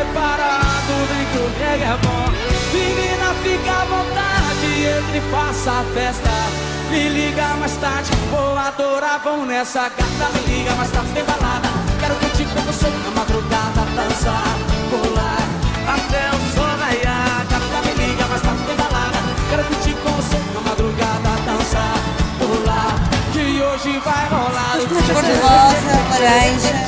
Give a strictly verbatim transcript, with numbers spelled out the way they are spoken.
separado, vem que o brega é bom. Menina, fica à vontade, entre e faça a festa. Me liga mais tarde, vou adorar, vão nessa gata. Me liga mais tarde, tem balada. Quero curtir com você na madrugada, dançar, pular até o sol raiar. Gata, me liga mais tarde, tem balada. Quero curtir com você na madrugada, dançar, pular, que hoje vai rolar. Cor de rosa, laranja.